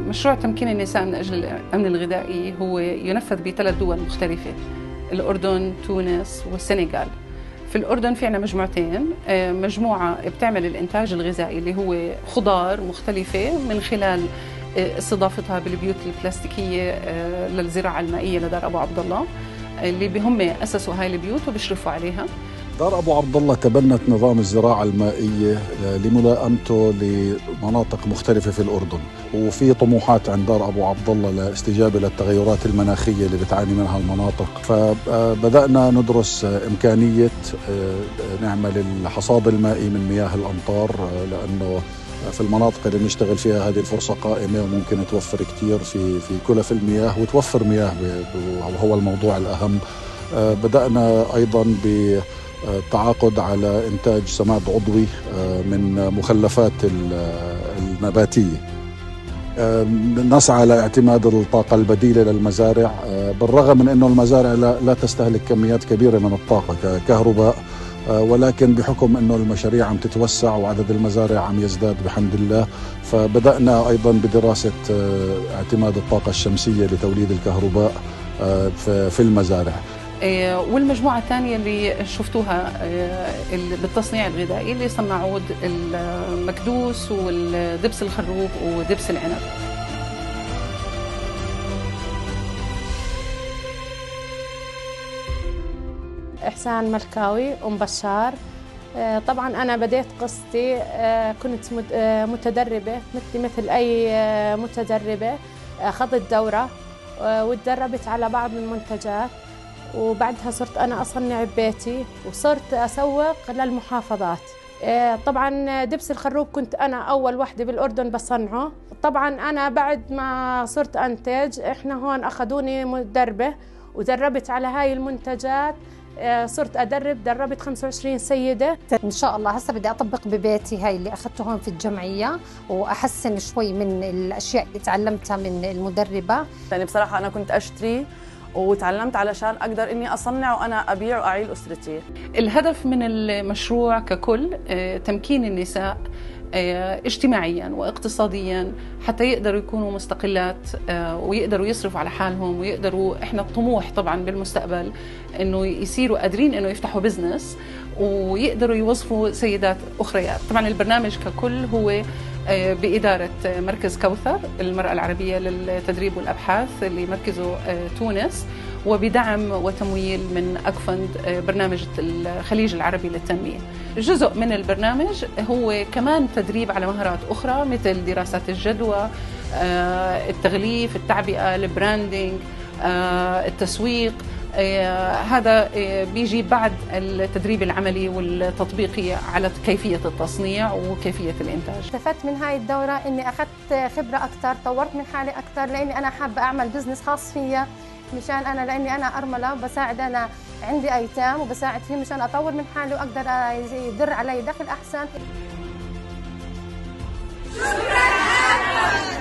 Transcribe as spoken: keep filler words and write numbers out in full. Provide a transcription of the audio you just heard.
مشروع تمكين النساء من أجل الأمن الغذائي هو ينفذ بثلاث دول مختلفة: الأردن، تونس والسنغال. في الأردن في عنا مجموعتين، مجموعة بتعمل الإنتاج الغذائي اللي هو خضار مختلفة من خلال استضافتها بالبيوت البلاستيكية للزراعة المائية لدار أبو عبد الله، اللي بهم أسسوا هاي البيوت وبيشرفوا عليها. دار أبو عبد الله تبنت نظام الزراعة المائية لملائمته لمناطق مختلفة في الأردن، وفي طموحات عند دار أبو عبد الله لاستجابة للتغيرات المناخية اللي بتعاني منها المناطق. فبدأنا ندرس إمكانية نعمل الحصاد المائي من مياه الأمطار، لأنه في المناطق اللي بنشتغل فيها هذه الفرصة قائمة وممكن توفر كتير في في كلف المياه وتوفر مياه، وهو الموضوع الأهم. بدأنا أيضا ب التعاقد على إنتاج سماد عضوي من مخلفات النباتية. نسعى لاعتماد الطاقة البديلة للمزارع، بالرغم من أنه المزارع لا تستهلك كميات كبيرة من الطاقة ككهرباء، ولكن بحكم أنه المشاريع عم تتوسع وعدد المزارع عم يزداد بحمد الله، فبدأنا أيضا بدراسة اعتماد الطاقة الشمسية لتوليد الكهرباء في المزارع. والمجموعة الثانية اللي شفتوها بالتصنيع الغذائي اللي صنعوا المكدوس والدبس الخروب ودبس العنب. إحسان ملكاوي أم بشار. طبعا أنا بديت قصتي كنت متدربة مثل مثل أي متدربة، أخذت دورة وتدربت على بعض المنتجات، وبعدها صرت أنا أصنع ببيتي وصرت أسوق للمحافظات. طبعا دبس الخروب كنت أنا أول وحدة بالأردن بصنعه. طبعا أنا بعد ما صرت أنتج، إحنا هون أخذوني مدربة ودربت على هاي المنتجات، صرت أدرب، دربت خمسة وعشرين سيدة. إن شاء الله هسه بدي أطبق ببيتي هاي اللي أخذته هون في الجمعية، وأحسن شوي من الأشياء اللي تعلمتها من المدربة. يعني بصراحة أنا كنت أشتري وتعلمت علشان أقدر إني أصنع وأنا أبيع وأعيل أسرتي. الهدف من المشروع ككل تمكين النساء اجتماعيا واقتصاديا حتى يقدروا يكونوا مستقلات ويقدروا يصرفوا على حالهم، ويقدروا، احنا الطموح طبعا بالمستقبل انه يصيروا قادرين انه يفتحوا بزنس ويقدروا يوظفوا سيدات اخريات. طبعا البرنامج ككل هو بإدارة مركز كوثر المرأة العربية للتدريب والأبحاث اللي مركزه تونس، وبدعم وتمويل من أكفند برنامج الخليج العربي للتنمية. جزء من البرنامج هو كمان تدريب على مهارات أخرى مثل دراسات الجدوى، التغليف، التعبئة، البراندينج، التسويق. هذا بيجي بعد التدريب العملي والتطبيقي على كيفية التصنيع وكيفية الإنتاج. استفدت من هاي الدورة إني أخذت خبرة أكثر، طورت من حالي أكثر، لأني أنا حابة أعمل بزنس خاص فيا، مشان أنا لأني أنا أرملة وبساعد، أنا عندي أيتام وبساعد فيهم مشان أطور من حالي وأقدر يدر علي دخل أحسن.